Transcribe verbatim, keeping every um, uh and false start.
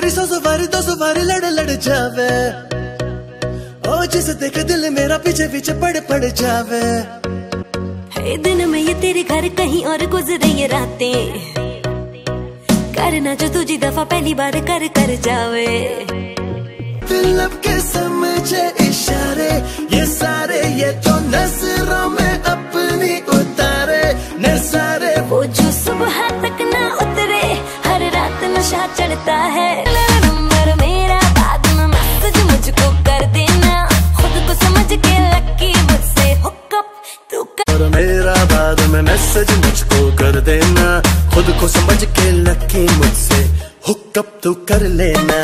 बारी सौ सवारी दो सवारी लड़ लड़ जावे, ओ जिसे देख दिल मेरा पीछे पीछे पड़ पड़ जावे। हे दिन में ये तेरे घर कहीं और गुजरे ये रातें, करना जो तुझी दफा पहली बार कर कर जावे। दिल अब के समझे इशारे ये सारे, ये तो नजरों में अपनी उतारे नजारे। वो जो सुबह तक ना उतरे, हर रात नशा चढ़ता है। नंबर मेरा बाद में मैसेज मुझको कर देना, खुद को समझ के लकी मुझसे हुकअप तू कर। और मेरा बाद में मैसेज मुझको कर देना, खुद को समझ के लकी मुझसे हुकअप तू कर लेना।